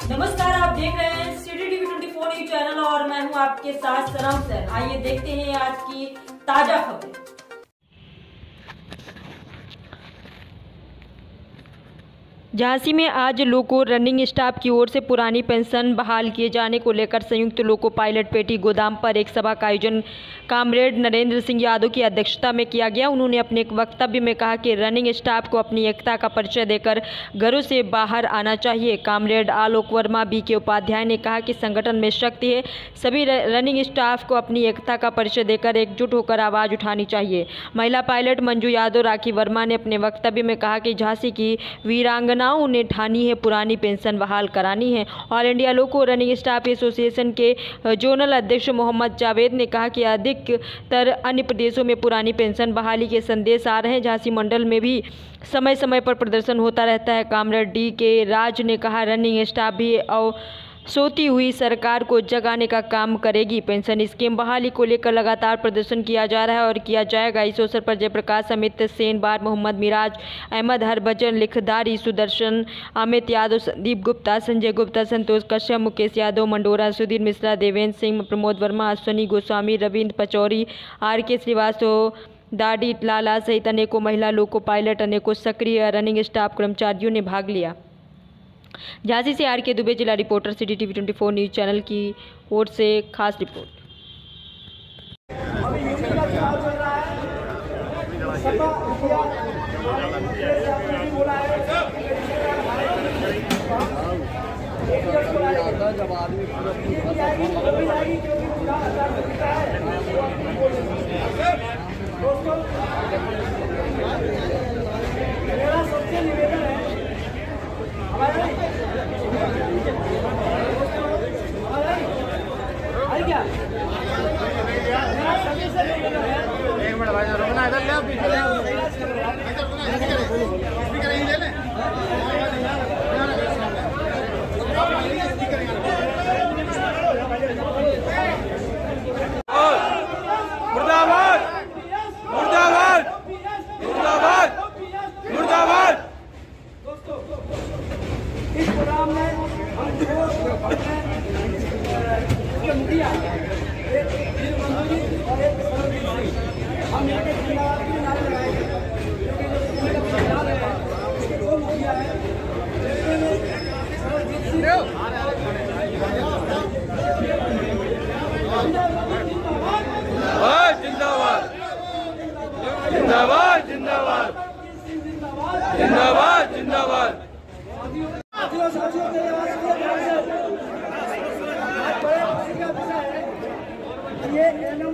नमस्कार, आप देख रहे हैं सिटी टीवी 24 न्यूज चैनल और मैं हूं आपके साथ सनम सैन। आइए देखते हैं आज की ताजा खबरें। झांसी में आज लोको रनिंग स्टाफ की ओर से पुरानी पेंशन बहाल किए जाने को लेकर संयुक्त लोको पायलट पेटी गोदाम पर एक सभा का आयोजन कामरेड नरेंद्र सिंह यादव की अध्यक्षता में किया गया। उन्होंने अपने एक वक्तव्य में कहा कि रनिंग स्टाफ को अपनी एकता का परिचय देकर घरों से बाहर आना चाहिए। कामरेड आलोक वर्मा BK उपाध्याय ने कहा कि संगठन में शक्ति है, सभी रनिंग स्टाफ को अपनी एकता का परिचय देकर एकजुट होकर आवाज़ उठानी चाहिए। महिला पायलट मंजू यादव राखी वर्मा ने अपने वक्तव्य में कहा कि झांसी की वीरांगना उन्हें ठानी है पुरानी पेंशन बहाल करानी है। All India loco running staff association के जोनल अध्यक्ष मोहम्मद जावेद ने कहा कि अधिकतर अन्य प्रदेशों में पुरानी पेंशन बहाली के संदेश आ रहे हैं। झांसी मंडल में भी समय समय पर प्रदर्शन होता रहता है। कामरेड DK राज ने कहा रनिंग स्टाफ भी सोती हुई सरकार को जगाने का काम करेगी। पेंशन स्कीम बहाली को लेकर लगातार प्रदर्शन किया जा रहा है और किया जाएगा। इस अवसर पर जयप्रकाश, अमित सेन बार, मोहम्मद मिराज अहमद, हरभजन लिखदारी, सुदर्शन, अमित यादव, संदीप गुप्ता, संजय गुप्ता, संतोष कश्यप, मुकेश यादव, मंडोरा, सुधीर मिश्रा, देवेंद्र सिंह, प्रमोद वर्मा, अश्वनी गोस्वामी, रविंद्र पचौरी, RK श्रीवास्तव, दाडी लाला सहित अनेकों महिला लोको पायलट, अनेकों सक्रिय रनिंग स्टाफ कर्मचारियों ने भाग लिया। झांसी से RK दुबे, जिला reporter, city TV 24 news channel की ओर से खास रिपोर्ट। मेरा सबसे निवेदन है एक मिनट भाई, रुकना इधर ले, पीछे ले, स्पीकर यहीं ले ले। मुर्दाबाद मुर्दाबाद मुर्दाबाद मुर्दाबाद। दोस्तों, इस प्रोग्राम में हम मीडिया और एक हम यहाँ के जिंदाबाद के नारे लगाएंगे, क्योंकि जो मुखिया है जिंदाबाद जिंदाबाद जिंदाबाद जिंदाबाद जिंदाबाद। ये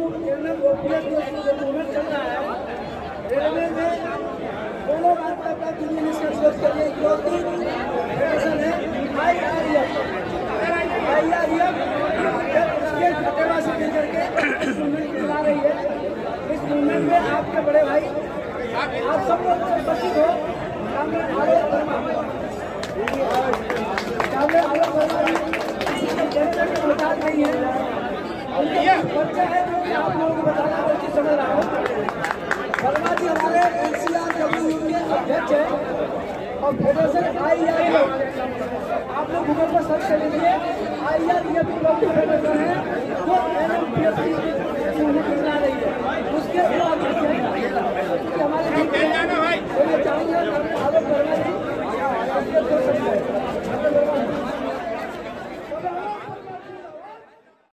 मूवमेंट चल रहा है रेलवे में, दोनों रास्ते का के लिए फेडरेशन है IRF से मिल करके इस मूवमेंट को चला रही है। इस मूवमेंट में आपके बड़े भाई, आप सब लोग उपस्थित हो। आलोक वर्मा नहीं है, बच्चा है जो कि आप लोगों को बताना उचित समझ रहा हूँ। वर्मा जी हमारे NCRW के अध्यक्ष है और फेडरेशन IRF, आप लोग गूगल पर सर्च कर लीजिए, IRF फेडरेशन है।